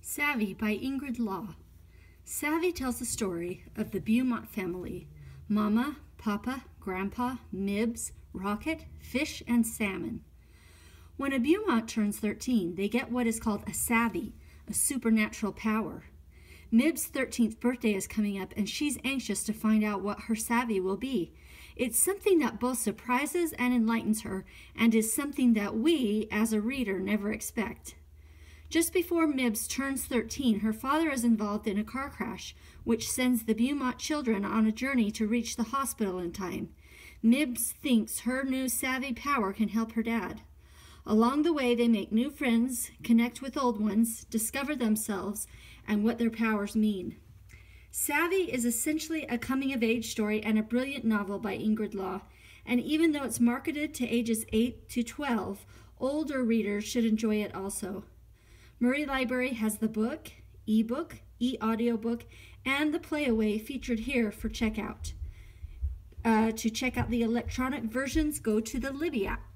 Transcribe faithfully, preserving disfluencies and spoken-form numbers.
Savvy by Ingrid Law. Savvy tells the story of the Beaumont family, Mama, Papa, Grandpa, Mibs, Rocket, Fish, and Salmon. When a Beaumont turns thirteen, they get what is called a savvy, a supernatural power. Mibs' thirteenth birthday is coming up, and she's anxious to find out what her savvy will be. It's something that both surprises and enlightens her, and is something that we, as a reader, never expect. Just before Mibs turns thirteen, her father is involved in a car crash, which sends the Beaumont children on a journey to reach the hospital in time. Mibs thinks her new savvy power can help her dad. Along the way, they make new friends, connect with old ones, discover themselves, and what their powers mean. Savvy is essentially a coming-of-age story and a brilliant novel by Ingrid Law, and even though it's marketed to ages eight to twelve, older readers should enjoy it also. Murray Library has the book, e-book, e-audiobook, and the playaway featured here for checkout. Uh, to check out the electronic versions, go to the Libby app.